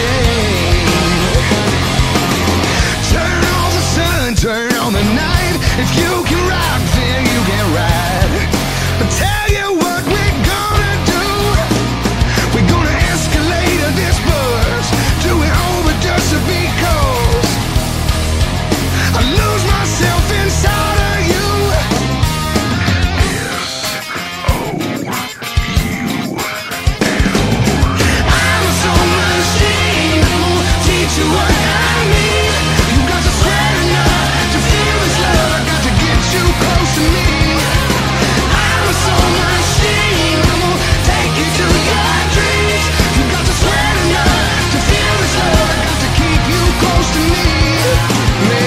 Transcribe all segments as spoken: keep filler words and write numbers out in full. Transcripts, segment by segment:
Turn on the sun, turn on the night. If you can rock, then you can ride. I'll tell you what we're gonna do. We're gonna escalate this buzz to an overdose because I lose myself inside of you. S O U L. I'm a soul machine. I'm gonna teach you what I mean. You got to sweat enough to feel this love. I got to get you close to me. I'm a soul machine. I'm gonna take you to your dreams. You got to sweat enough to feel this love. I got to keep you close to me. Me.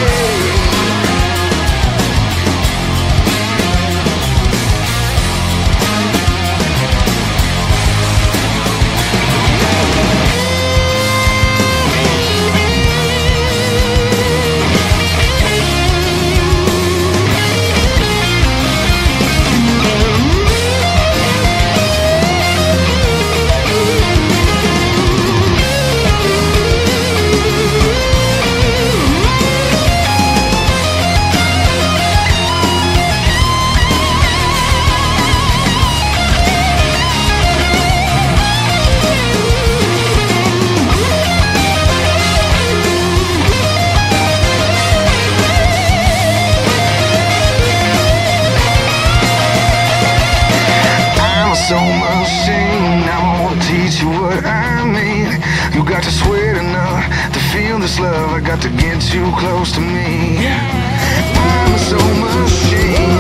Soul machine, I'm gonna teach you what I mean. You got to sweat enough to feel this love. I got to get you close to me. I'm a soul machine.